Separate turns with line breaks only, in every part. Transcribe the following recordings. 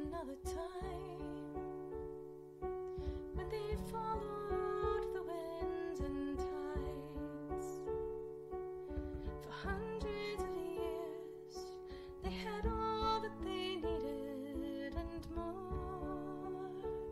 another time when they followed the winds and tides. For hundreds of years they had all that they needed and more.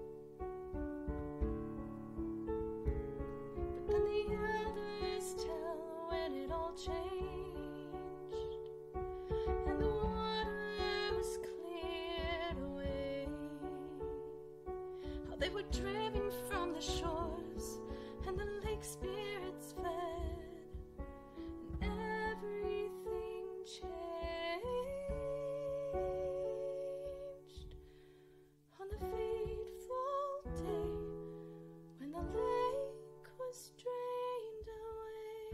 But then the elders tell when it all changed and the water was cleared away, how they were driven from the shores and the lake spirits fled, and everything changed on the fateful day when the lake was drained away.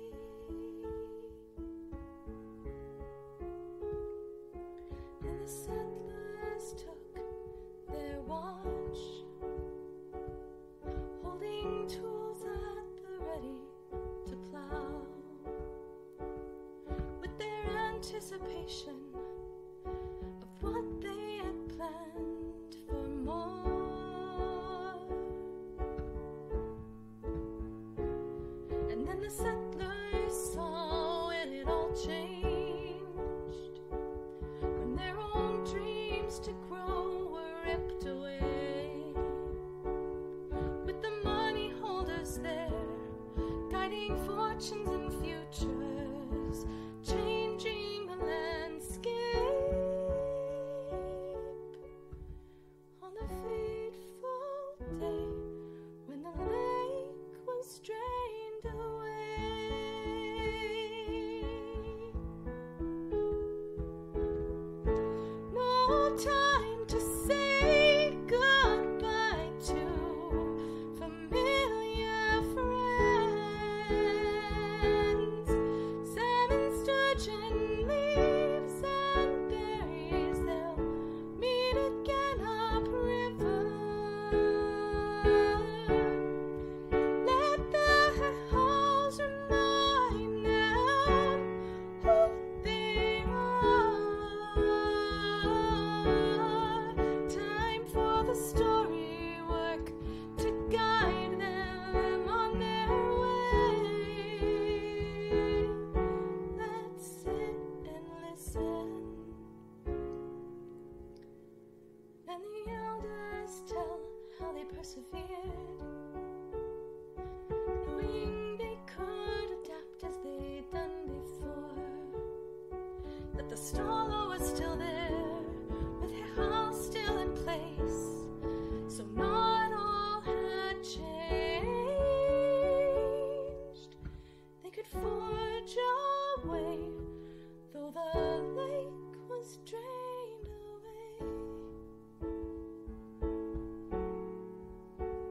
And the settlers took their watch, holding tools at the ready to plow, with their anticipation of what they had planned for more. And then the settlers saw when it all changed, when their own dreams to grow were ripped away, with the money holders there guiding fortunes and futures, changing the landscape on the fateful day when the lake was drained away. No time to say goodbye to familiar friends. Salmon, sturgeon, leaves and berries, they'll meet again upriver. Let the halls remind them who they are. Time for the story work to guide them on their way. Let's sit and listen. And the elders tell how they persevered, knowing they could adapt as they'd done before, that the stallo was still there, with her house still in place, so not all had changed. They could forge a way, though the lake was drained away.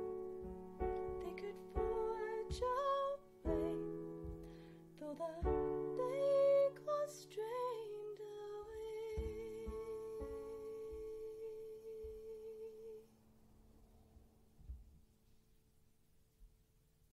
They could forge a way, though the